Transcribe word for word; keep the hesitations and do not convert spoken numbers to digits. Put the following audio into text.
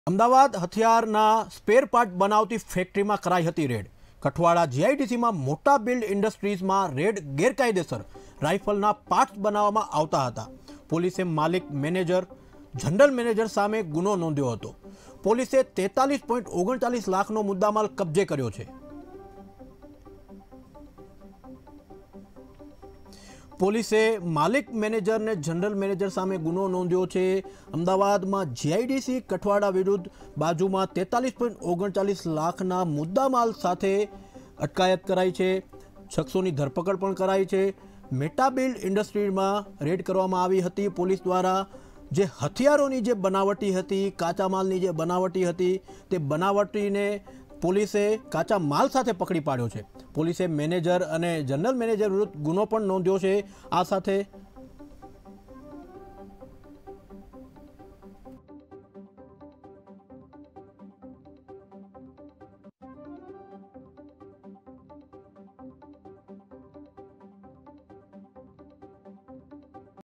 Ahmedabad હથિયારના spare part બનાવતી ફેક્ટરીમાં કરાઈ હતી રેડ। કઠવાડા જીઆઈડીસીમાં મોટા બિલ્ડ ઇન્ડસ્ટ્રીઝમાં રેડ ગેરકાયદેસર રાઇફલના પાર્ટ્સ બનાવવામાં આવતા હતા। પોલીસે માલિક મેનેજર જનરલ મેનેજર સામે ગુનો નોંધ્યો હતો। પોલીસે તેતાલીસ પોઈન્ટ ઓગણચાલીસ લાખનો મુદ્દામાલ કબજે કર્યો છે। પોલીસે માલિક મેનેજર ને જનરલ મેનેજર સામે ગુનો નોંધ્યો છે। અમદાવાદમાં જીઆઈડીસી કઠવાડા વિરુદ્ધ બાજુમાં તેતાલીસ પોઈન્ટ ઓગણચાલીસ લાખના મુદ્દામાલ સાથે અટકાયત કરાઈ છે। શખ્સોની ધરપકડ પણ કરાઈ છે। મેટા બિલ્ડ ઇન્ડસ્ટ્રીમાં રેડ કરવામાં આવી હતી। પોલીસ દ્વારા જે હથિયારોની જે બનાવટી હતી, કાચા માલની જે બનાવટી હતી, તે બનાવટીને પોલીસે કાચા માલ સાથે પકડી પાડ્યો છે। પોલીસે મેનેજર અને જનરલ મેનેજર વિરુદ્ધ ગુનો પણ નોંધ્યો છે। આ સાથે